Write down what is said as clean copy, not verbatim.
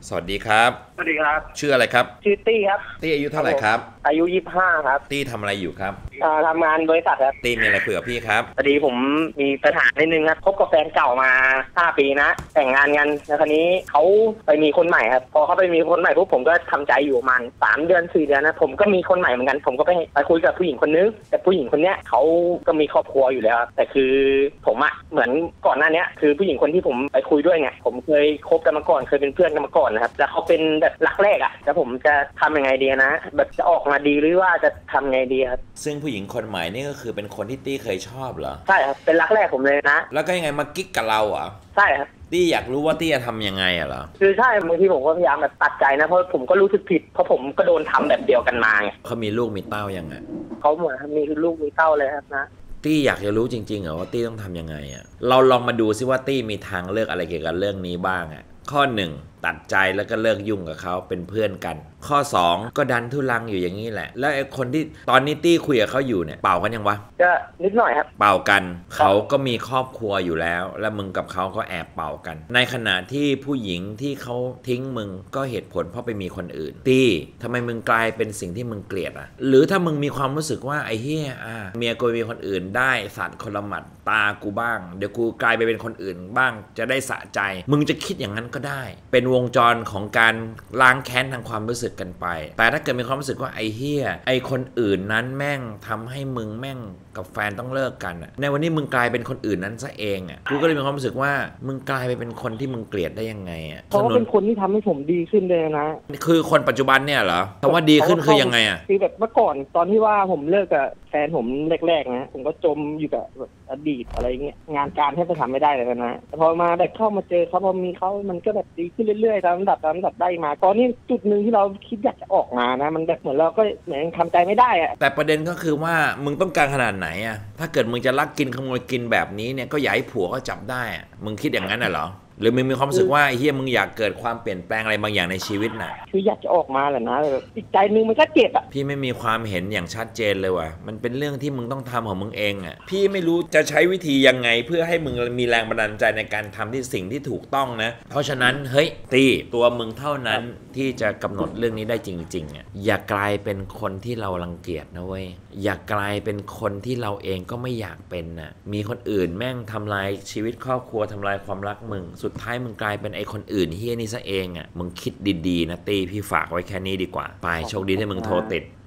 สวัสดีครับสวัสดีครับชื่ออะไรครับชื่อตี้ครับตี้อายุเท่าไหร่ครับอายุ25ครับตี้ทำอะไรอยู่ครับทำงานบริษัทครับตี้มีอะไรคุยกับพี่ครับพอดีผมมีปัญหานิดนึงครับคบกับแฟนเก่ามา5 ปีนะแต่งงานกันแล้วคราวนี้เขาไปมีคนใหม่ครับพอเขาไปมีคนใหม่ปุ๊บผมก็ทำใจอยู่ประมาณ3 เดือน4 เดือนนะผมก็มีคนใหม่เหมือนกันผมก็ไปคุยกับผู้หญิงคนนึงแต่ผู้หญิงคนเนี้ยเขาก็มีครอบครัวอยู่แล้วแต่คือผมอะเหมือนก่อนหน้านี้คือผู้หญิงคนที่ผมไปคุยด้วยไงผมเคยคบกันมาก่อนเคยเป็นเพื่อนกันมาก่อนนะครับแล้วเขาเป็นแบบรักแรกอะแล้วผมจะทำยังไงดีนะแบบจะออกมาดีหรือว่าจะทำไงดีครับซึ่งผู้หญิงคนใหม่นี่ก็คือเป็นคนที่ตี้เคยชอบเหรอใช่ครับเป็นรักแรกผมเลยนะแล้วก็ยังไงมากิ๊กกับเราอ่ะใช่ครับตี้อยากรู้ว่าตี้จะทำยังไงอ่ะเหรอคือใช่บางทีผมก็พยายามแบบตัดใจนะเพราะผมก็รู้สึกผิดเพราะผมก็โดนทำแบบเดียวกันมาไงเขามีลูกมีเต้ายังไงเขาเหมือนมีลูกมีเต้าเลยครับนะตี้อยากจะรู้จริงๆเหรอว่าตี้ต้องทำยังไงอ่ะเราลองมาดูซิว่าตี้มีทางเลือกอะไรเกี่ยวกับเรื่องนี้บ้างอ่ะข้อ1ตัดใจแล้วก็เลิกยุ่งกับเขาเป็นเพื่อนกันข้อ2ก็ดันทุลังอยู่อย่างนี้แหละแล้วไอ้คนที่ตอนนี้ตี้คุยกับเขาอยู่เนี่ยเป่ากันยังวะก็นิดหน่อยครับเป่ากันเขาก็มีครอบครัวอยู่แล้วแล้วมึงกับเขาก็แอบเป่ากันในขณะที่ผู้หญิงที่เขาทิ้งมึงก็เหตุผลเพราะไปมีคนอื่นตี้ทำไมมึงกลายเป็นสิ่งที่มึงเกลียดอ่ะหรือถ้ามึงมีความรู้สึกว่าไอ้เฮียเมียกูมีคนอื่นได้สัตว์คนละหมัดตากูบ้างเดี๋ยวกูกลายไปเป็นคนอื่นบ้างจะได้สะใจมึงจะคิดอย่างนั้นก็ได้เป็นวงจรของการล้างแค้นทางความรู้สึกกันไปแต่ถ้าเกิดมีความรู้สึกว่าไอ้เฮียไอ้คนอื่นนั้นแม่งทำให้มึงแม่งกับแฟนต้องเลิกกันในวันนี้มึงกลายเป็นคนอื่นนั้นซะเองกูก็เลยมีความรู้สึกว่ามึงกลายไปเป็นคนที่มึงเกลียดได้ยังไงเพราะว่าเป็นคนที่ทำให้ผมดีขึ้นเลยนะคือคนปัจจุบันเนี่ยเหรอแต่ว่าดีขึ้นคือยังไงคือแบบเมื่อก่อนตอนที่ว่าผมเลิกกับแฟนผมแรกๆนะผมก็จมอยู่กับอดีตอะไรเงี้ยงานการแทบจะทำไม่ได้เลยนะแต่พอมาแบบเข้ามาเจอเขาพอมีเขามันก็แบบดีขึ้นเรื่อยๆตามลำดับได้มาตอนนี้จุดหนึ่งที่เราคิดอยากจะออกมานะมันแบบเหมือนเราก็เหมือนทำใจไม่ได้อะแต่ประเด็นก็คือว่ามึงต้องการขนาดไหนถ้าเกิดมึงจะลักกินขโมยกินแบบนี้เนี่ยก็อย่าให้ผัวก็จับได้มึงคิดอย่างนั้นเหรอหรือมึงมีความรู้สึกว่าเฮียมึงอยากเกิดความเปลี่ยนแปลงอะไรบางอย่างในชีวิตคืออยากจะออกมาแหละนะอีกใจนึงมันก็เจ็บพี่ไม่มีความเห็นอย่างชัดเจนเลยว่ะมันเป็นเรื่องที่มึงต้องทำของมึงเองพี่ไม่รู้จะใช้วิธียังไงเพื่อให้มึงมีแรงบันดาลใจในการทำที่สิ่งที่ถูกต้องนะเพราะฉะนั้นเฮ้ยตีตัวมึงเท่านั้นที่จะกำหนดเรื่องนี้ได้จริงๆอย่ากลายเป็นคนที่เรารังเกียจนะเว้ยอย่ากลายเป็นคนที่เราเองก็ไม่อยากเป็นมีคนอื่นแม่งทำลายชีวิตครอบครัวทำลายความรักมึงสุดท้ายมึงกลายเป็นไอ้คนอื่นเฮี้ยนี่ซะเองมึงคิดดีๆนะตีพี่ฝากไว้แค่นี้ดีกว่าไปโชคดีที่มึงโทรติด